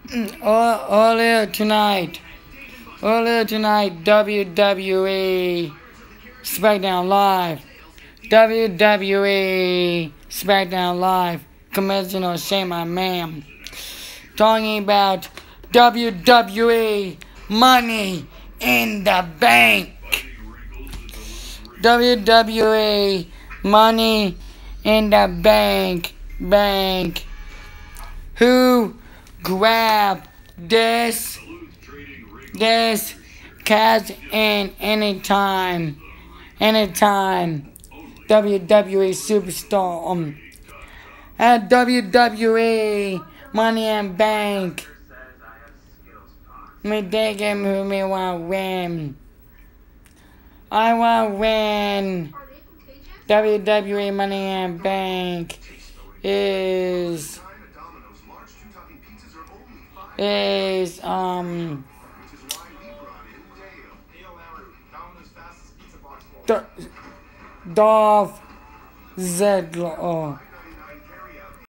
Earlier tonight, WWE SmackDown Live, WWE SmackDown Live, Commissioner Shane McMahon, talking about WWE Money in the Bank. WWE Money in the Bank. Who grabbed this cash in anytime. WWE superstar at WWE Money in Bank. Me thinking who me want to win. I want to win. WWE Money in Bank is Dolph Ziggler.